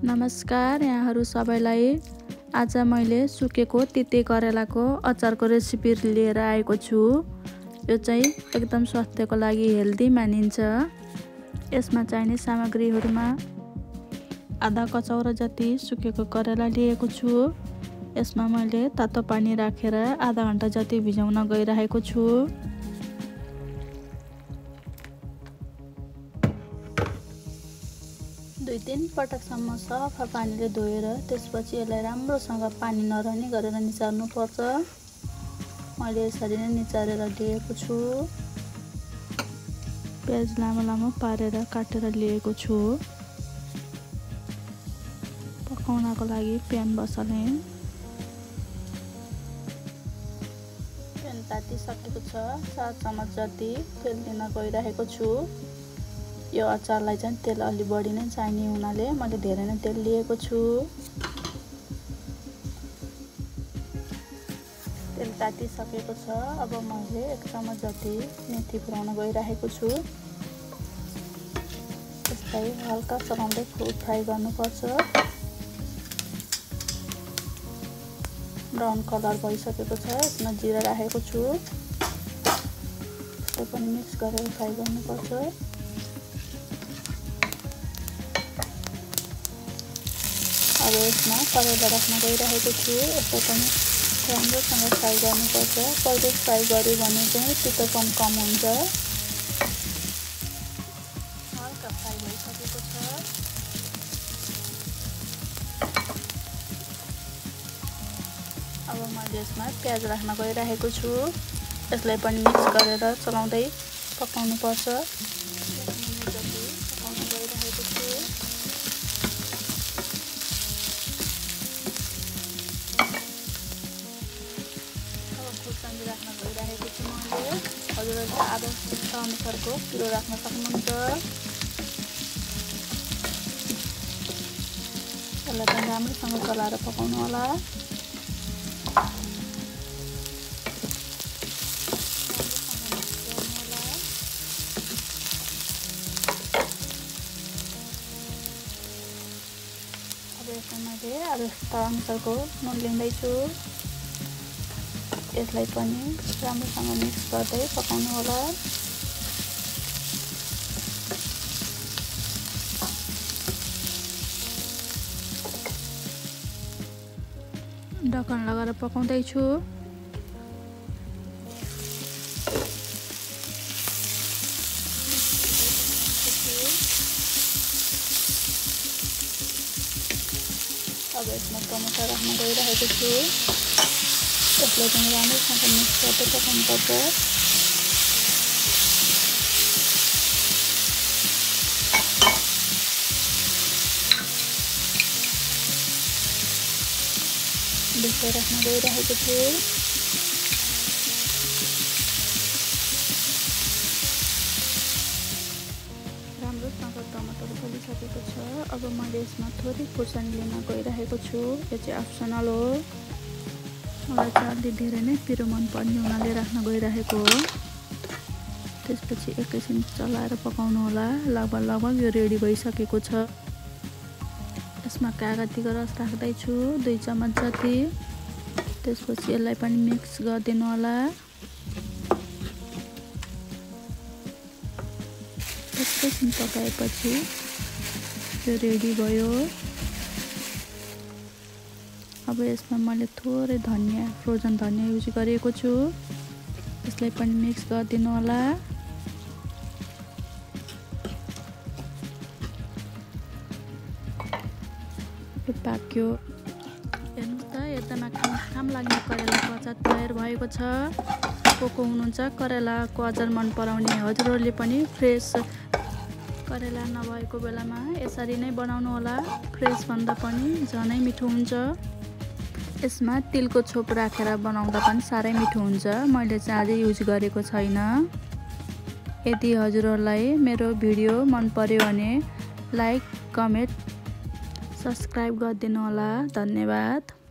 नमस्कार यहाँहरू सबैलाई। आज मैले सुकेको तिते करेलाको अचारको रेसिपी लिएर आएको छु। यो चाहिँ एकदम स्वास्थ्यको लागि हेल्दी मानिन्छ। यसमा चाहिने सामग्रीहरूमा आधा कचौरा जति सुकेको करेला लिएको छु। यसमा मैले तातो पानी राखेर आधा घण्टा जति भिजाउन गइरहेको छु। दुई तीन पटकसम्म सफा पानीले धोएर त्यसपछि यसलाई राम्रोसँग पानी नरहने गरेर निचार्नु पर्छ। मैले यसरी नै निचारेर लिएको छु। प्याज लामो लामो पारेर काटेर लिएको छु। पकाउनको लागि प्यान बसाले। प्यान तातिसकेको छ। 4 चम्मच जति तेल दिन गइरहेको छु। यो अचारलाई चाहिँ तेल अलि बढी नै चाहिने हुनाले मैले धेरै नै तेल लिएको छु। तेल तातिसकेको छ। अब मैले 1 चम्मच जति मेथी पुर्याउन गइरहेको छु। यसलाई हल्का चलाउँदै फ्राई गर्नुपर्छ। ब्राउन कलर भइसकेको छ। यसमा जिरा राखेको छु। यसलाई पनि मिक्स गरेर फ्राई गर्नुपर्छ। अब यसमा करेला राख्न गइरहेको छु। यसलाई पनि राम्रोसँग फ्राई गर्नुपर्छ। पहिले फ्राई गर्यो भने चाहिँ तितोपन कम हुन्छ। हल्का फ्राई भइसकेको छ। अब मैले यसमा प्याज राख्न गइरहेको छु। यसलाई पनि मिक्स गरेर चलाउँदै पकाउनुपर्छ। राख्न गइरहेको छु मैले। हजुरहरूले आवश्यकता अनुसारको पिरो राख्न सक्नुहुन्छ। यसलाई पनि राम्रोसँग चलाएर पकाउनु होला। अब यसमा मैले आवश्यकता अनुसारको नुन लिँदैछु। यसलाई पनि राम्रोसँग मिक्स गर्दै पकाउनु होला। ढक्कन लगाएर पकाउँदैछु। अब यसमा टमाटर राख्न गइरहेको छु। यसलाई पनि राम्रोसँग मिक्स गर्दै पकाउनुपर्छ। ढुक्कै राख्न गइरहेको छु। राम्रोसँग टमाटर गलिसकेको छ। अब मैले यसमा थोरै खुर्सानी लिन गइरहेको छु। यो चाहिँ अप्सनल हो। मलाई चाहिँ अलि धेरै नै पिरो मनपर्ने हुनाले राख्न गइरहेको हो। त्यसपछि एकैछिन चलाएर पकाउनु होला। लगभग यो रेडी भइसकेको छ। यसमा कागतीको रस राख्दैछु 2 चम्मच जति। त्यसपछि यसलाई पनि मिक्स गरिदिनु होला। एकैछिन पकाएपछि यो रेडी भयो। अब यसमा मैले थोरै धनिया फ्रोजन धनिया युज गरेको छु। यसलाई पनि मिक्स गरिदिनु होला। यो पाक्यो। हेर्नुहोस् त एकदमै खाम लाग्ने करेलाको अचार तयार भएको छ। को हुनुहुन्छ करेलाको अचार मन पराउने हजुरहरूले पनि फ्रेस करेला नभएको बेलामा यसरी नै बनाउनु होला। फ्रेस भन्दा पनि झनै मिठो हुन्छ। यसमा तिलको छोप राखेर बनाउँदा पनि साह्रै मिठो हुन्छ। मैले चाहिँ अझै युज गरेको छैन। यदि हजुरहरूलाई मेरो भिडियो मन पर्यो भने लाइक कमेन्ट सब्सक्राइब गरिदिनु होला। धन्यवाद।